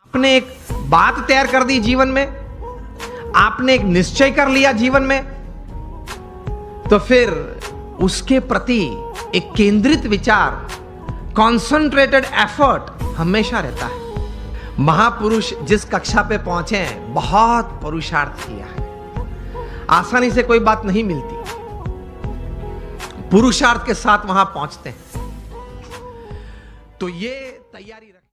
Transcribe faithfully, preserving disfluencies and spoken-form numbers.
आपने एक बात तैयार कर दी जीवन में, आपने एक निश्चय कर लिया जीवन में, तो फिर उसके प्रति एक केंद्रित विचार, कॉन्सेंट्रेटेड एफर्ट हमेशा रहता है। महापुरुष जिस कक्षा पे पहुंचे हैं, बहुत पुरुषार्थ किया है। आसानी से कोई बात नहीं मिलती, पुरुषार्थ के साथ वहां पहुंचते हैं। तो ये तैयारी रख